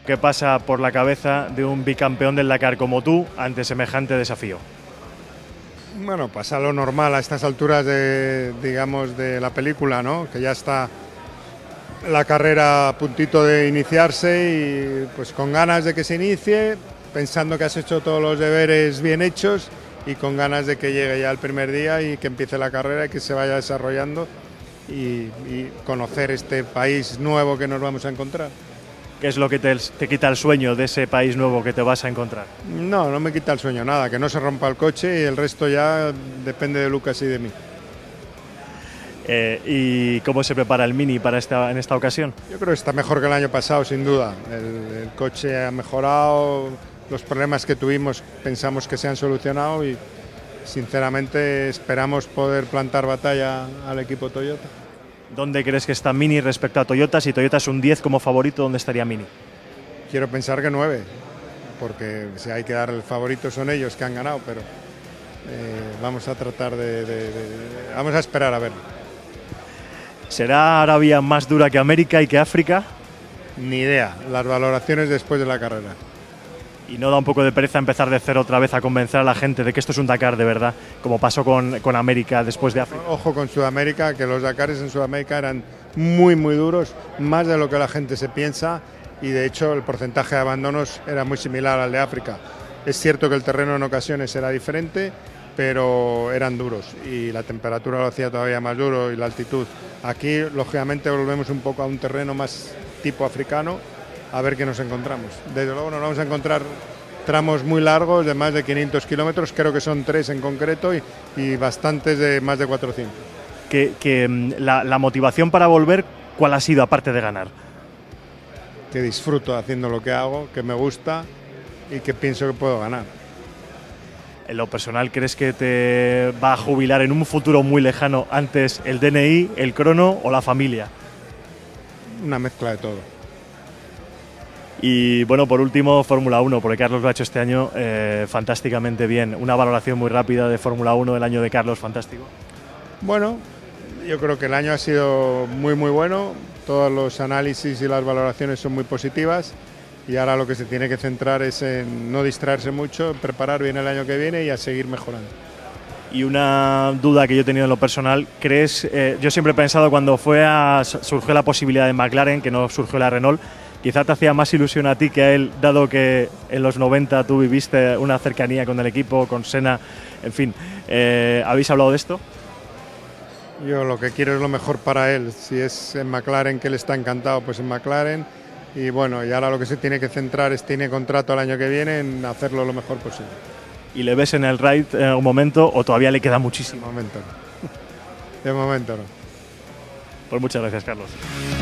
que pasa por la cabeza de un bicampeón del Dakar como tú ante semejante desafío? Bueno, pasa lo normal a estas alturas digamos, de la película, ¿no? Que ya está la carrera a puntito de iniciarse y pues con ganas de que se inicie, pensando que has hecho todos los deberes bien hechos y con ganas de que llegue ya el primer día y que empiece la carrera y que se vaya desarrollando y conocer este país nuevo que nos vamos a encontrar. ¿Qué es lo que te quita el sueño de ese país nuevo que te vas a encontrar? No, no me quita el sueño, nada, que no se rompa el coche y el resto ya depende de Lucas y de mí. ¿Y cómo se prepara el Mini en esta ocasión? Yo creo que está mejor que el año pasado, sin duda. El coche ha mejorado, los problemas que tuvimos pensamos que se han solucionado y sinceramente esperamos poder plantar batalla al equipo Toyota. ¿Dónde crees que está Mini respecto a Toyota? Si Toyota es un 10 como favorito, ¿dónde estaría Mini? Quiero pensar que 9, porque si hay que dar el favorito son ellos que han ganado, pero vamos a tratar vamos a esperar a ver. ¿Será Arabia más dura que América y que África? Ni idea, las valoraciones después de la carrera. ¿Y no da un poco de pereza empezar de cero otra vez a convencer a la gente de que esto es un Dakar de verdad, como pasó con América después de África? Ojo con Sudamérica, que los Dakares en Sudamérica eran muy duros, más de lo que la gente se piensa y de hecho el porcentaje de abandonos era muy similar al de África. Es cierto que el terreno en ocasiones era diferente, pero eran duros y la temperatura lo hacía todavía más duro y la altitud. Aquí, lógicamente, volvemos un poco a un terreno más tipo africano, a ver qué nos encontramos. Desde luego nos vamos a encontrar tramos muy largos de más de 500 kilómetros, creo que son 3 en concreto y bastantes de más de 400. La motivación para volver, ¿cuál ha sido aparte de ganar? Que disfruto haciendo lo que hago, que me gusta y que pienso que puedo ganar. ¿En lo personal crees que te va a jubilar en un futuro muy lejano antes el DNI, el crono o la familia? Una mezcla de todo. Y bueno, por último, Fórmula 1, porque Carlos lo ha hecho este año fantásticamente bien. Una valoración muy rápida de Fórmula 1, el año de Carlos, fantástico. Bueno, yo creo que el año ha sido muy bueno, todos los análisis y las valoraciones son muy positivas y ahora lo que se tiene que centrar es en no distraerse mucho, en preparar bien el año que viene y a seguir mejorando. Y una duda que yo he tenido en lo personal, ¿crees? Yo siempre he pensado cuando surgió la posibilidad de McLaren, que no surgió la Renault, quizá te hacía más ilusión a ti que a él, dado que en los 90 tú viviste una cercanía con el equipo, con Senna, en fin. ¿Habéis hablado de esto? Yo lo que quiero es lo mejor para él. Si es en McLaren, que él está encantado, pues en McLaren. Y bueno, y ahora lo que se tiene que centrar es, tiene contrato el año que viene, en hacerlo lo mejor posible. ¿Y le ves en el ride en algún momento o todavía le queda muchísimo? De momento no. De momento no. Pues muchas gracias, Carlos.